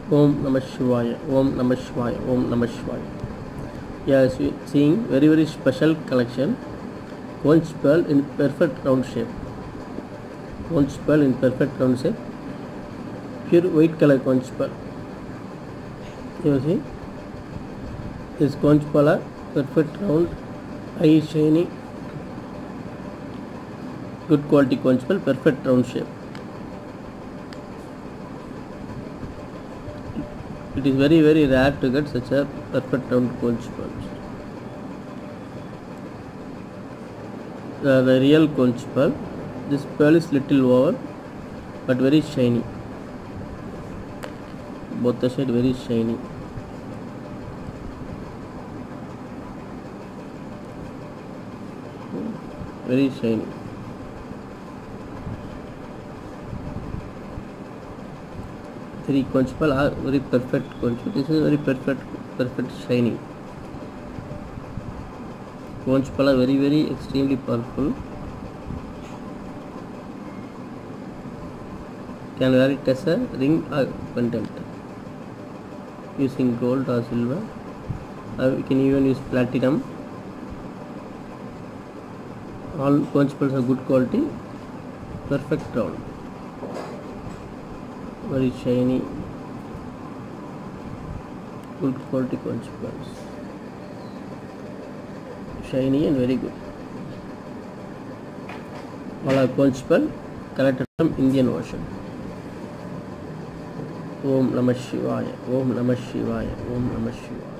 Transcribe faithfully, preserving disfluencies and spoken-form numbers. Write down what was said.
Om Namah Shivaya, Om Namah Shivaya, Om Namah Shivaya. Yes, we seeing very very special collection. Conch pearl in perfect round shape. Conch pearl in perfect round shape. Pure white color conch pearl. You see, this conch pearl are perfect round, eye shiny, good quality conch pearl, perfect round shape. It is very very rare to get such a perfect round conch pearl. The, the real conch pearl. This pearl is little over, but very shiny. Both the side very shiny. Very shiny. Three conch pearl are very perfect conch. This is very perfect, perfect shiny. Conch pearl are very very extremely powerful. Can wear it as a ring or pendant using gold or silver. Uh, we can even use platinum. All conch pearls are good quality, perfect round, very shiny, good quality conch pearls, shiny and very good. All are conch pearl collected from Indian Ocean. Om Namah Shivaya, Om Namah Shivaya, Om Namah Shivaya.